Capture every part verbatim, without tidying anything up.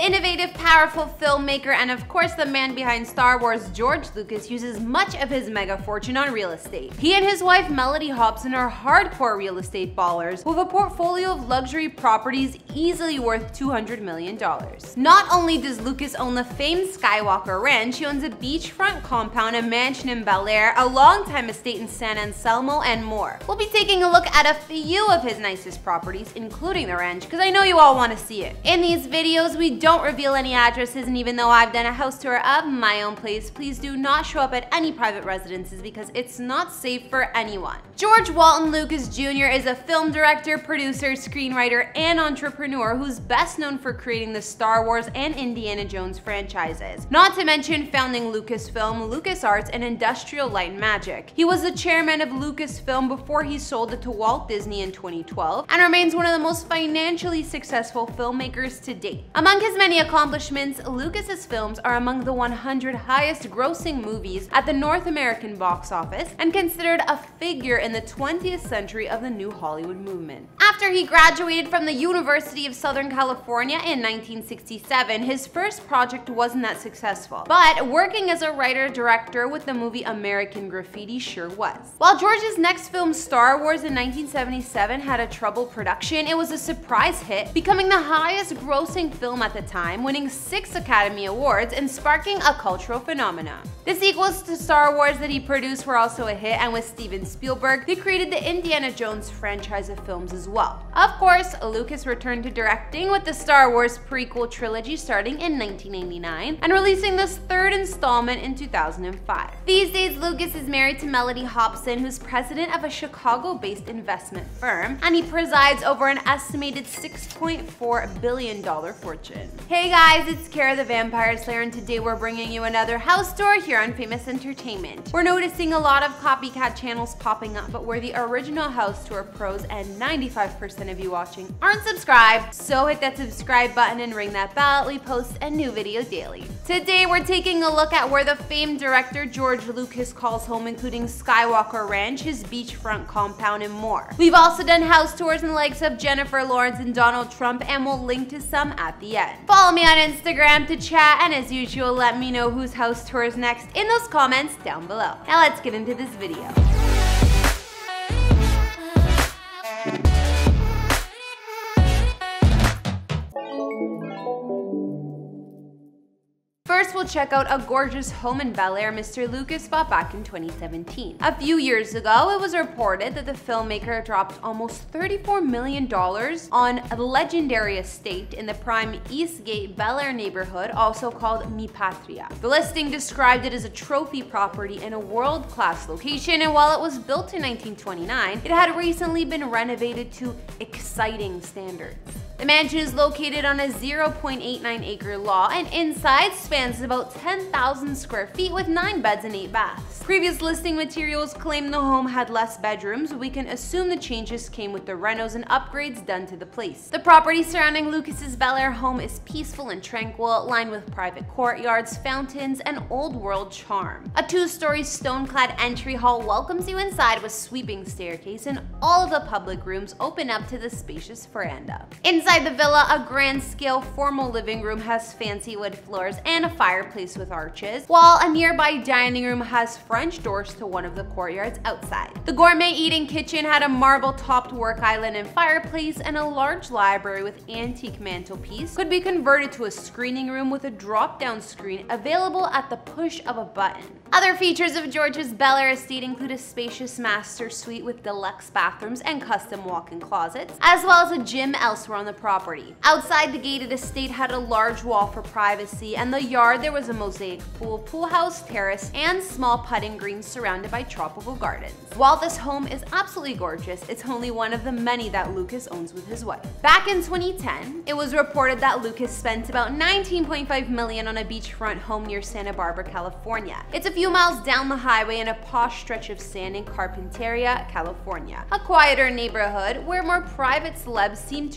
innovative, powerful filmmaker and of course the man behind Star Wars, George Lucas, uses much of his mega fortune on real estate. He and his wife Mellody Hobson are hardcore real estate ballers with a portfolio of luxury properties easily worth two hundred million dollars. Not only does Lucas own the famed Skywalker Ranch, he owns a beachfront compound, a mansion in Bel Air, a longtime estate in San Anselmo, and more. We'll be taking a look at a few of his nicest properties, including the ranch, because I know you all want to see it. In these videos, we don't reveal any addresses, and even though I've done a house tour of my own place, please do not show up at any private residences because it's not safe for anyone. George Walton Lucas Junior is a film director, producer, screenwriter, and entrepreneur who's best known for creating the Star Wars and Indiana Jones franchises, not to mention founding Lucasfilm, LucasArts, and Industrial Light and Magic. He was the chairman of Lucasfilm before he sold it to Walt Disney in twenty twelve, and remains one of the most financially successful filmmakers to date. Among his many accomplishments, Lucas's films are among the one hundred highest grossing movies at the North American box office and considered a figure in the twentieth century of the New Hollywood movement. After he graduated from the University of Southern California in nineteen sixty-seven, his first project wasn't that successful, but working as a writer-director with the movie American Graffiti sure was. While George's next film, Star Wars in nineteen seventy-seven, had a troubled production, it was a surprise hit, becoming the highest grossing film at the time, winning six Academy Awards and sparking a cultural phenomenon. The sequels to Star Wars that he produced were also a hit, and with Steven Spielberg, they created the Indiana Jones franchise of films as well. Of course, Lucas returned to directing with the Star Wars prequel trilogy starting in nineteen ninety-nine and releasing this third installment in two thousand five. These days, Lucas is married to Mellody Hobson, who's president of a Chicago-based investment firm, and he presides over an estimated six point four billion dollar fortune. Hey guys, it's Kara the Vampire Slayer, and today we're bringing you another house tour here on Famous Entertainment. We're noticing a lot of copycat channels popping up, but we're the original house tour pros, and ninety-five percent of you watching aren't subscribed, so hit that subscribe button and ring that bell. We post a new video daily. Today we're taking a look at where the famed director George Lucas calls home, including Skywalker Ranch, his beachfront compound, and more. We've also done house tours in the likes of Jennifer Lawrence and Donald Trump, and we'll link to some at the end. Follow me on Instagram to chat, and as usual, let me know whose house tour is next in those comments down below. Now let's get into this video. First, we'll check out a gorgeous home in Bel Air Mister Lucas bought back in twenty seventeen. A few years ago, it was reported that the filmmaker dropped almost thirty-four million dollars on a legendary estate in the prime Eastgate Bel Air neighborhood, also called Mi Patria. The listing described it as a trophy property in a world-class location, and while it was built in nineteen twenty-nine, it had recently been renovated to exciting standards. The mansion is located on a zero point eight nine acre lot, and inside spans about ten thousand square feet with nine beds and eight baths. Previous listing materials claim the home had less bedrooms. We can assume the changes came with the renos and upgrades done to the place. The property surrounding Lucas's Bel Air home is peaceful and tranquil, lined with private courtyards, fountains, and old-world charm. A two-story stone-clad entry hall welcomes you inside with sweeping staircase, and all of the public rooms open up to the spacious veranda. Inside the villa, a grand-scale formal living room has fancy wood floors and a fireplace with arches, while a nearby dining room has French doors to one of the courtyards outside. The gourmet eating kitchen had a marble-topped work island and fireplace, and a large library with antique mantelpiece could be converted to a screening room with a drop-down screen available at the push of a button. Other features of George's Bel Air estate include a spacious master suite with deluxe bathrooms and custom walk-in closets, as well as a gym elsewhere on the property. Outside the gated estate had a large wall for privacy, and the yard there was a mosaic pool, pool house, terrace, and small putting greens surrounded by tropical gardens. While this home is absolutely gorgeous, it's only one of the many that Lucas owns with his wife. Back in twenty ten, it was reported that Lucas spent about nineteen point five million dollars on a beachfront home near Santa Barbara, California. It's a few miles down the highway in a posh stretch of sand in Carpinteria, California, a quieter neighborhood where more private celebs seem to choose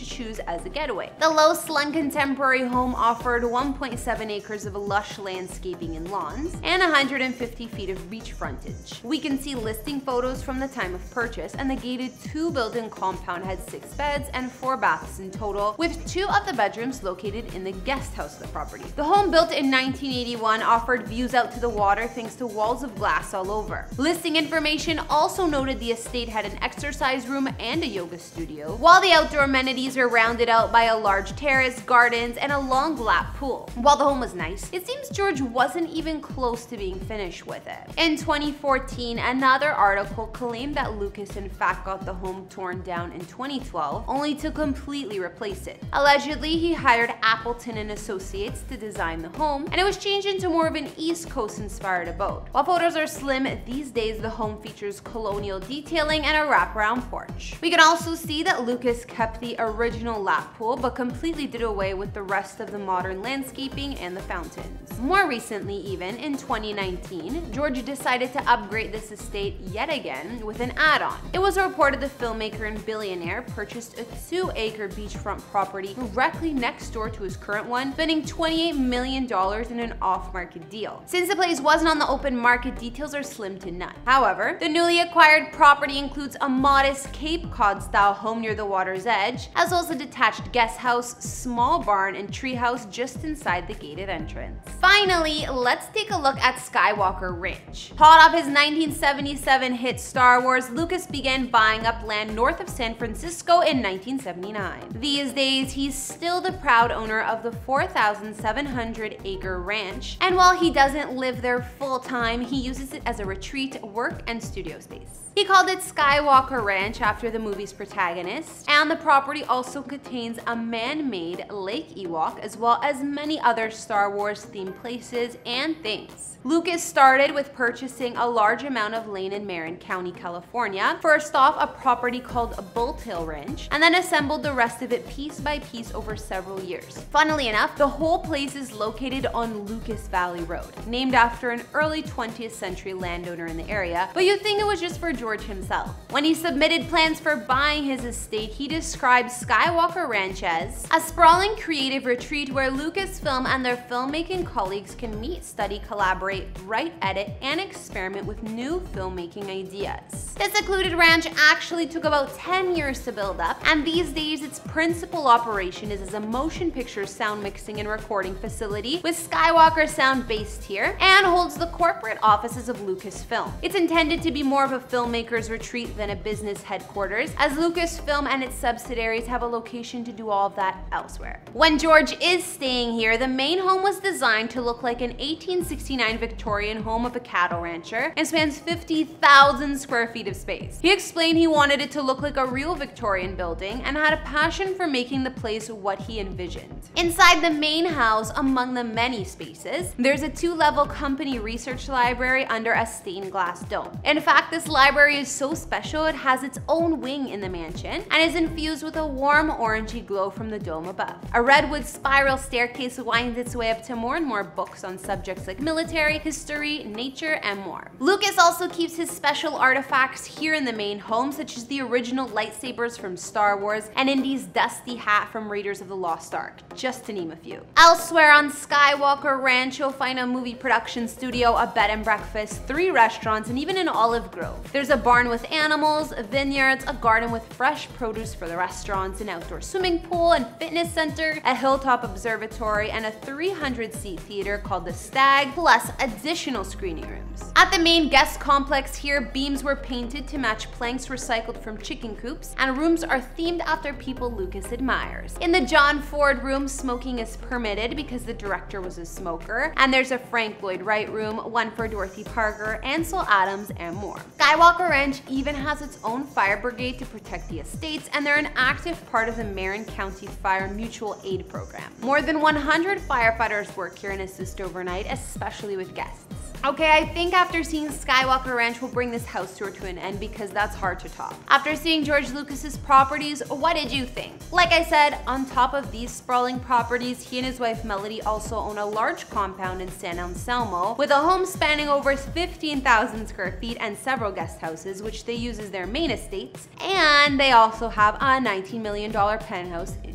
as a getaway. The low-slung contemporary home offered one point seven acres of lush landscaping and lawns, and one hundred fifty feet of beach frontage. We can see listing photos from the time of purchase, and the gated two-building compound had six beds and four baths in total, with two of the bedrooms located in the guest house of the property. The home, built in nineteen eighty-one, offered views out to the water thanks to walls of glass all over. Listing information also noted the estate had an exercise room and a yoga studio, while the outdoor amenities are rounded out by a large terrace, gardens, and a long lap pool. While the home was nice, it seems George wasn't even close to being finished with it. In twenty fourteen, another article claimed that Lucas in fact got the home torn down in twenty twelve, only to completely replace it. Allegedly, he hired Appleton and Associates to design the home, and it was changed into more of an East Coast inspired abode. While photos are slim, these days the home features colonial detailing and a wraparound porch. We can also see that Lucas kept the original lap pool, but completely did away with the rest of the modern landscaping and the fountains. More recently, even in twenty nineteen, George decided to upgrade this estate yet again with an add-on. It was reported the filmmaker and billionaire purchased a two-acre beachfront property directly next door to his current one, spending twenty-eight million dollars in an off-market deal. Since the place wasn't on the open market, details are slim to none. However, the newly acquired property includes a modest Cape Cod-style home near the water's edge, as well as a detached guest house, small barn, and treehouse just inside the gated entrance. Finally, let's take a look at Skywalker Ranch. Hot off his nineteen seventy-seven hit Star Wars, Lucas began buying up land north of San Francisco in nineteen seventy-nine. These days, he's still the proud owner of the four thousand seven hundred acre ranch, and while he doesn't live there full-time, he uses it as a retreat, work, and studio space. He called it Skywalker Ranch after the movie's protagonist, and the property also contains a man-made Lake Ewok, as well as many other Star Wars themed places and things. Lucas started with purchasing a large amount of land in Marin County, California, first off a property called Bulltail Ranch, and then assembled the rest of it piece by piece over several years. Funnily enough, the whole place is located on Lucas Valley Road, named after an early twentieth century landowner in the area, but you'd think it was just for George himself. When he submitted plans for buying his estate, he described Skywalker Ranch as a sprawling creative retreat where Lucasfilm and their filmmaking colleagues can meet, study, collaborate, write, edit, and experiment with new filmmaking ideas. This secluded ranch actually took about ten years to build up, and these days its principal operation is as a motion picture sound mixing and recording facility, with Skywalker Sound based here, and holds the corporate offices of Lucasfilm. It's intended to be more of a filmmaker's retreat than a business headquarters, as Lucasfilm and its subsidiaries have a location to do all of that elsewhere. When George is staying here, the main home was designed to look like an eighteen sixty-nine Victorian home of a cattle rancher and spans fifty thousand square feet of space. He explained he wanted it to look like a real Victorian building and had a passion for making the place what he envisioned. Inside the main house, among the many spaces, there's a two-level company research library under a stained glass dome. In fact, this library is so special it has its own wing in the mansion and is infused with a warm orangey glow from the dome above. A redwood spiral staircase winds its way up to more and more books on subjects like military, history, nature, and more. Lucas also keeps his special artifacts here in the main home, such as the original lightsabers from Star Wars and Indy's dusty hat from Raiders of the Lost Ark, just to name a few. Elsewhere on Skywalker Ranch, you'll find a movie production studio, a bed and breakfast, three restaurants, and even an olive grove. There's a barn with animals, vineyards, a garden with fresh produce for the restaurants, an outdoor swimming pool and fitness center, a hilltop observatory, and a three hundred seat theater called the Stag, plus additional screening rooms. At the main guest complex here, beams were painted to match planks recycled from chicken coops, and rooms are themed after people Lucas admires. In the John Ford room, smoking is permitted because the director was a smoker, and there's a Frank Lloyd Wright room, one for Dorothy Parker, Ansel Adams, and more. Skywalker Ranch even has its own fire brigade to protect the estates, and they're an active part of the Marin County Fire Mutual Aid Program. More than one hundred firefighters work here and assist overnight, especially with guests. Okay, I think after seeing Skywalker Ranch, we'll bring this house tour to an end because that's hard to top. After seeing George Lucas's properties, what did you think? Like I said, on top of these sprawling properties, he and his wife Mellody also own a large compound in San Anselmo with a home spanning over fifteen thousand square feet and several guest houses, which they use as their main estates. And they also have a nineteen million dollar penthouse in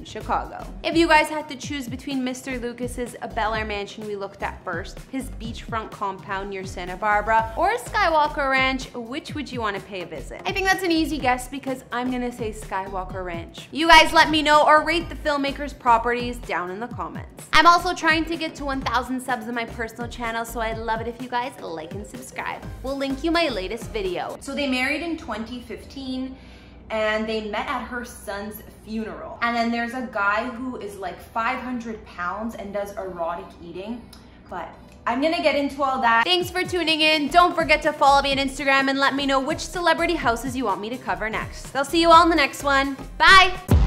in Chicago. If you guys had to choose between Mister Lucas's Bel Air mansion we looked at first, his beachfront compound near Santa Barbara, or Skywalker Ranch, which would you want to pay a visit? I think that's an easy guess because I'm gonna say Skywalker Ranch. You guys let me know or rate the filmmakers' properties down in the comments. I'm also trying to get to one thousand subs on my personal channel, so I'd love it if you guys like and subscribe. We'll link you my latest video. So they married in twenty fifteen and they met at her son's funeral. And then there's a guy who is like five hundred pounds and does erotic eating, but I'm gonna get into all that. Thanks for tuning in. Don't forget to follow me on Instagram and let me know which celebrity houses you want me to cover next. I'll see you all in the next one. Bye.